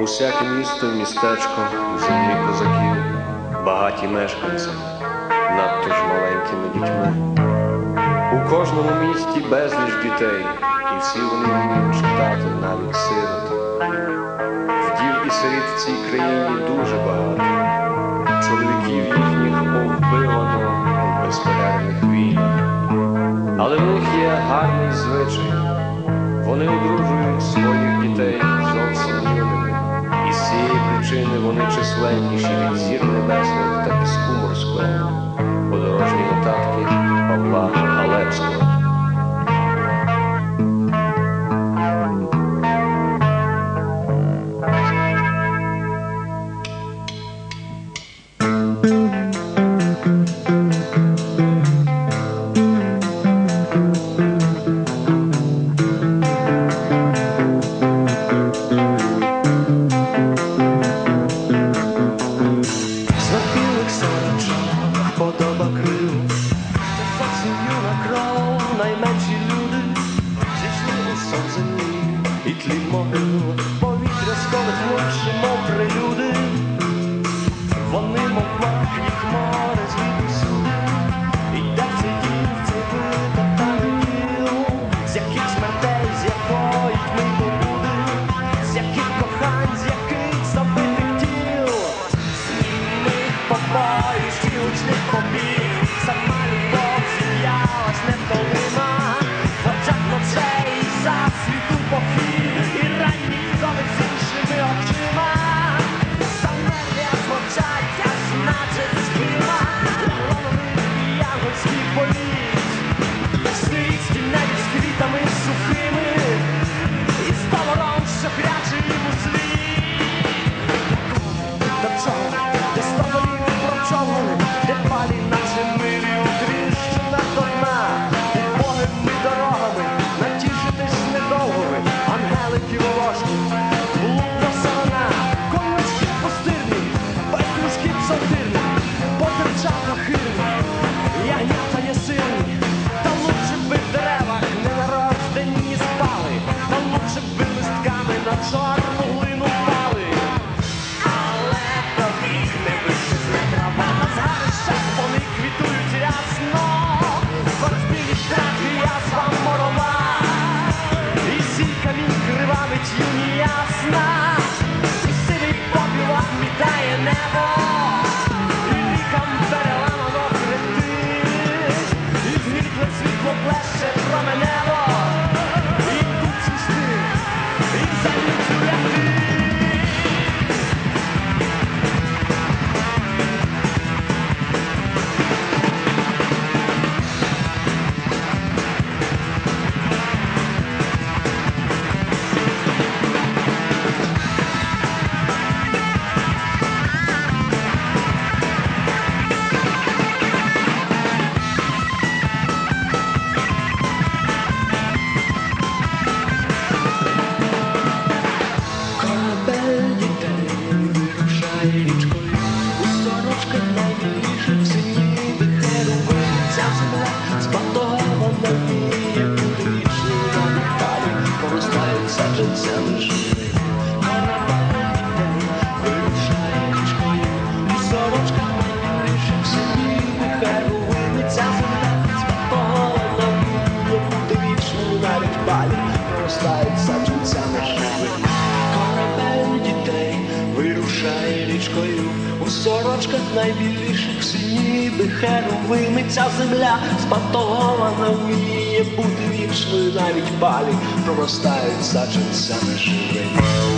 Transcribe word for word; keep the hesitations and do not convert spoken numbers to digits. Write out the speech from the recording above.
Усяке місто, містечко, землі козаків, багаті мешканцями, надто ж маленькими дітьми. У кожному місті безліч дітей, і всі вони вміють читати, навіть сироти. Вдів і сиріт в цій країні дуже багато, чоловіків їхніх повбивано у безперервних війнах. Але в них є гарний звичай. Вони одружують своїх дітей зовсім юними, і з цієї причини вони численніші від зір небесних та піску морського. Подорожні нотатки Павла Галевського. Подоба крил, це зовсім юна кров, найменші люди зійшли у сон землі і тлін могил, повітря столить лучше, мов прелюди. Вони, мов махні хмари звідусю, іде цей дім, цей витоптаний діл, з яких смертей, з якої тьми побуди, з яких кохань, з яких забитих тіл, змінних побоїв, гучних побіг, сама любов зів'ялась невтолима, в очах ночей за світу похід, і ранній зони з іншими очима, замерли аж мовчать, аж наче співа, лоновий янгольський політ, сирітські небі з квітами сухими, і з повором, що кряче їм у слід. До чого? Де стоволі прочовли, де палі наче милі у тріщинах до дна, під богими дорогами натішитись недовго ви, ангелики волошки, блудна сарана, конечки пустирні, петлюшки псалтирні, потерчата хирні, ягнята ясирні, та лучше б в деревах ненарождені спали, та лучше б листками на чорну глину впали. Але тобі не вишисне трава на згарищах, вони квітують рясно, розбілі страхи язва морова, і сійка він кривавить юні ясна, і сивий попіл мітає небо, і рікам переламано хребти, і згрітле світло плеще променево, і тут сісти, і залюбцю лягти. Корабель дітей вирушає річкою, у сорочках найбільших синів і херовин. Ця земля збатована вміє бути вічною, на палі поростають саджанцями живих. Корабель дітей вирушає річкою, у сорочках найбільших синів і херовин. Ця земля збатована вміє бути вічною, навіть палі поростають саджанцями живих. Корабель дітей вирушає річкою, у сорочках найбіліших синів і херовими. Ця земля спатована вміє бути вічною, навіть палі проростають саджанцями живими.